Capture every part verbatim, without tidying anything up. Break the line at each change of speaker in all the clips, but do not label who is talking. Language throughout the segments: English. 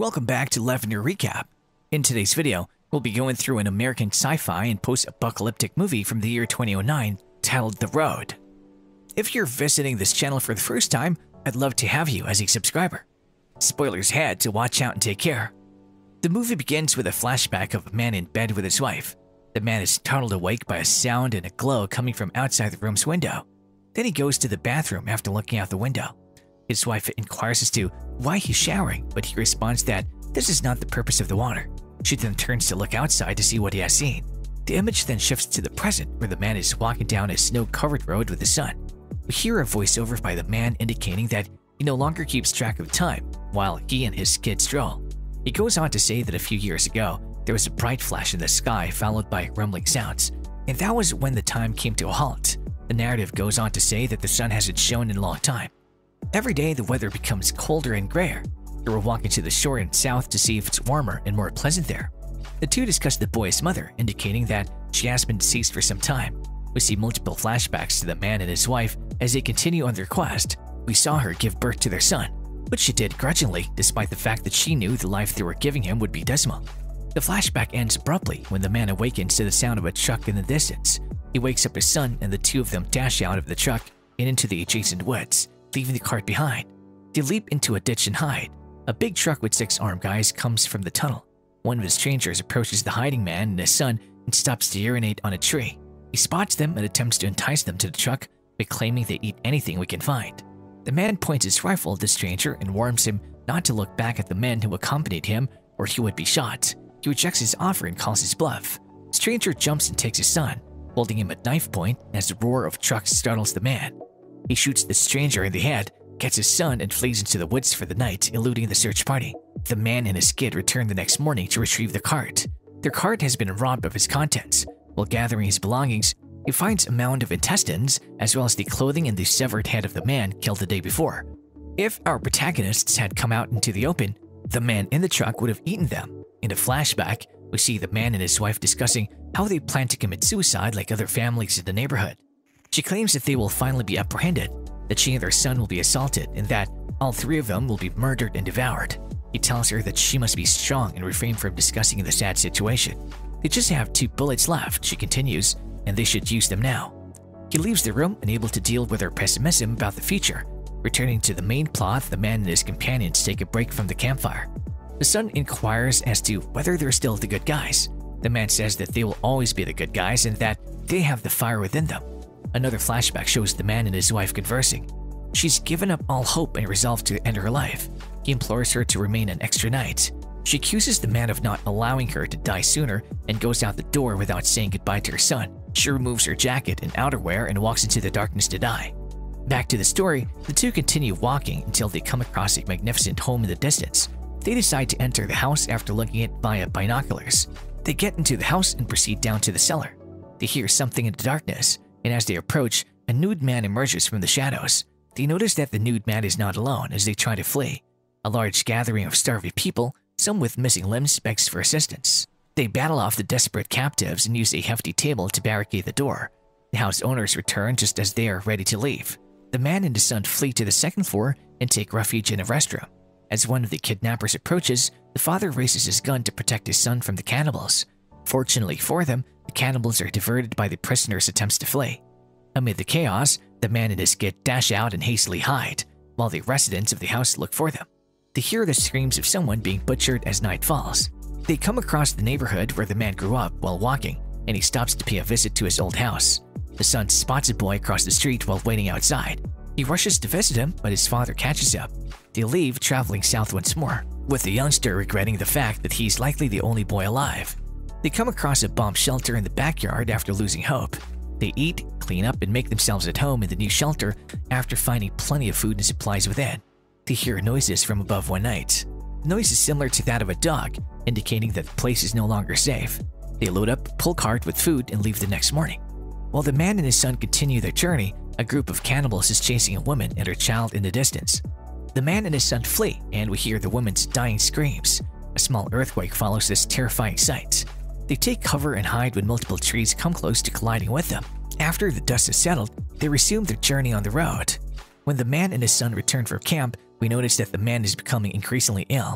Welcome back to eleven Year Recap. In today's video, we'll be going through an American sci-fi and post-apocalyptic movie from the year twenty oh nine titled The Road. If you're visiting this channel for the first time, I'd love to have you as a subscriber. Spoilers ahead, so watch out and take care. The movie begins with a flashback of a man in bed with his wife. The man is startled awake by a sound and a glow coming from outside the room's window. Then he goes to the bathroom after looking out the window. His wife inquires as to why he's showering, but he responds that this is not the purpose of the water. She then turns to look outside to see what he has seen. The image then shifts to the present, where the man is walking down a snow-covered road with his son. We hear a voiceover by the man indicating that he no longer keeps track of time while he and his kid stroll. He goes on to say that a few years ago, there was a bright flash in the sky followed by rumbling sounds, and that was when the time came to a halt. The narrative goes on to say that the sun hasn't shone in a long time. Every day, the weather becomes colder and grayer. They were walking to the shore in south to see if it's warmer and more pleasant there. The two discuss the boy's mother, indicating that she has been deceased for some time. We see multiple flashbacks to the man and his wife as they continue on their quest. We saw her give birth to their son, which she did grudgingly despite the fact that she knew the life they were giving him would be dismal. The flashback ends abruptly when the man awakens to the sound of a truck in the distance. He wakes up his son and the two of them dash out of the truck and into the adjacent woods, leaving the cart behind. They leap into a ditch and hide. A big truck with six armed guys comes from the tunnel. One of the strangers approaches the hiding man and his son and stops to urinate on a tree. He spots them and attempts to entice them to the truck by claiming they eat anything we can find. The man points his rifle at the stranger and warns him not to look back at the men who accompanied him or he would be shot. He rejects his offer and calls his bluff. The stranger jumps and takes his son, holding him at knife point as the roar of trucks startles the man. He shoots the stranger in the head, gets his son, and flees into the woods for the night, eluding the search party. The man and his kid return the next morning to retrieve the cart. Their cart has been robbed of its contents. While gathering his belongings, he finds a mound of intestines as well as the clothing and the severed head of the man killed the day before. If our protagonists had come out into the open, the man in the truck would have eaten them. In a flashback, we see the man and his wife discussing how they plan to commit suicide like other families in the neighborhood. She claims that they will finally be apprehended, that she and their son will be assaulted, and that all three of them will be murdered and devoured. He tells her that she must be strong and refrain from discussing the sad situation. They just have two bullets left, she continues, and they should use them now. He leaves the room, unable to deal with her pessimism about the future. Returning to the main plot, the man and his companions take a break from the campfire. The son inquires as to whether they're still the good guys. The man says that they will always be the good guys and that they have the fire within them. Another flashback shows the man and his wife conversing. She's given up all hope and resolved to end her life. He implores her to remain an extra night. She accuses the man of not allowing her to die sooner and goes out the door without saying goodbye to her son. She removes her jacket and outerwear and walks into the darkness to die. Back to the story, the two continue walking until they come across a magnificent home in the distance. They decide to enter the house after looking at it via binoculars. They get into the house and proceed down to the cellar. They hear something in the darkness, and as they approach, a nude man emerges from the shadows. They notice that the nude man is not alone as they try to flee. A large gathering of starving people, some with missing limbs, begs for assistance. They battle off the desperate captives and use a hefty table to barricade the door. The house owners return just as they are ready to leave. The man and his son flee to the second floor and take refuge in a restroom. As one of the kidnappers approaches, the father raises his gun to protect his son from the cannibals. Fortunately for them, the cannibals are diverted by the prisoner's attempts to flee. Amid the chaos, the man and his kid dash out and hastily hide, while the residents of the house look for them. They hear the screams of someone being butchered as night falls. They come across the neighborhood where the man grew up while walking, and he stops to pay a visit to his old house. The son spots a boy across the street while waiting outside. He rushes to visit him, but his father catches up. They leave, traveling south once more, with the youngster regretting the fact that he's likely the only boy alive. They come across a bomb shelter in the backyard after losing hope. They eat, clean up, and make themselves at home in the new shelter after finding plenty of food and supplies within. They hear noises from above one night. The noise is similar to that of a dog, indicating that the place is no longer safe. They load up, pull cart with food, and leave the next morning. While the man and his son continue their journey, a group of cannibals is chasing a woman and her child in the distance. The man and his son flee, and we hear the woman's dying screams. A small earthquake follows this terrifying sight. They take cover and hide when multiple trees come close to colliding with them. After the dust has settled, they resume their journey on the road. When the man and his son return from camp, we notice that the man is becoming increasingly ill.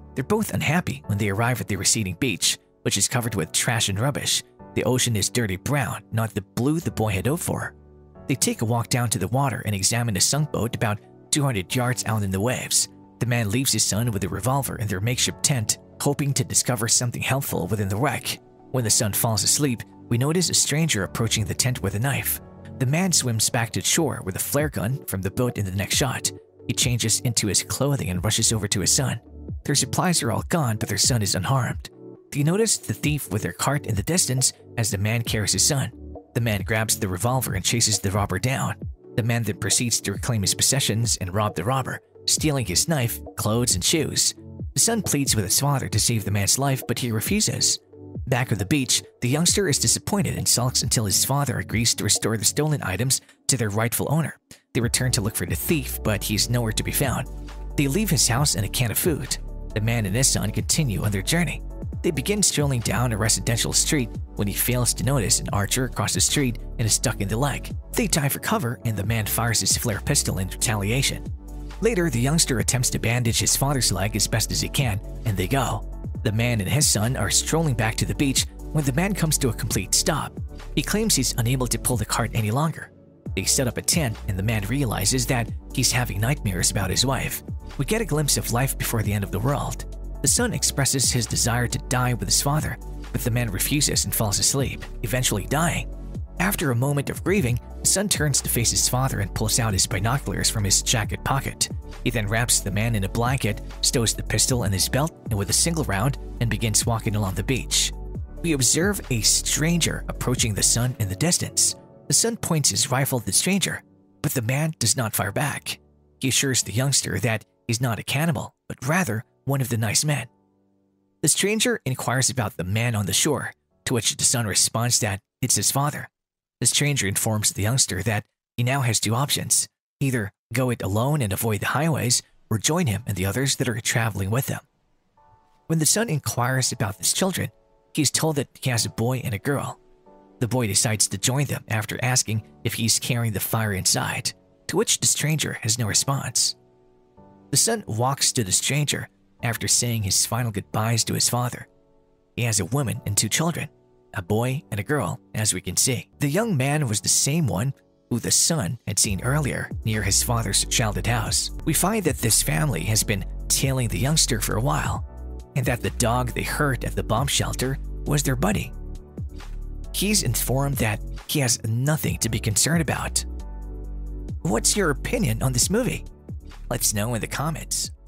They're both unhappy when they arrive at the receding beach, which is covered with trash and rubbish. The ocean is dirty brown, not the blue the boy had hoped for. They take a walk down to the water and examine a sunk boat about two hundred yards out in the waves. The man leaves his son with a revolver in their makeshift tent, hoping to discover something helpful within the wreck. When the son falls asleep, we notice a stranger approaching the tent with a knife. The man swims back to shore with a flare gun from the boat in the next shot. He changes into his clothing and rushes over to his son. Their supplies are all gone, but their son is unharmed. They notice the thief with their cart in the distance as the man carries his son. The man grabs the revolver and chases the robber down. The man then proceeds to reclaim his possessions and rob the robber, stealing his knife, clothes, and shoes. The son pleads with his father to save the man's life, but he refuses. Back on the beach, the youngster is disappointed and sulks until his father agrees to restore the stolen items to their rightful owner. They return to look for the thief, but he's nowhere to be found. They leave his house and a can of food. The man and his son continue on their journey. They begin strolling down a residential street when he fails to notice an archer across the street and is stuck in the leg. They dive for cover and the man fires his flare pistol in retaliation. Later, the youngster attempts to bandage his father's leg as best as he can, and they go. The man and his son are strolling back to the beach when the man comes to a complete stop. He claims he's unable to pull the cart any longer. They set up a tent and the man realizes that he's having nightmares about his wife. We get a glimpse of life before the end of the world. The son expresses his desire to die with his father, but the man refuses and falls asleep, eventually dying. After a moment of grieving, the son turns to face his father and pulls out his binoculars from his jacket pocket. He then wraps the man in a blanket, stows the pistol in his belt and with a single round, and begins walking along the beach. We observe a stranger approaching the son in the distance. The son points his rifle at the stranger, but the man does not fire back. He assures the youngster that he's not a cannibal, but rather one of the nice men. The stranger inquires about the man on the shore, to which the son responds that it's his father. The stranger informs the youngster that he now has two options: either go it alone and avoid the highways, or join him and the others that are traveling with him. When the son inquires about his children, he is told that he has a boy and a girl. The boy decides to join them after asking if he's carrying the fire inside, to which the stranger has no response. The son walks to the stranger after saying his final goodbyes to his father. He has a woman and two children, a boy and a girl, as we can see. The young man was the same one who the son had seen earlier near his father's childhood house. We find that this family has been tailing the youngster for a while, and that the dog they hurt at the bomb shelter was their buddy. He's informed that he has nothing to be concerned about. What's your opinion on this movie? Let's know in the comments.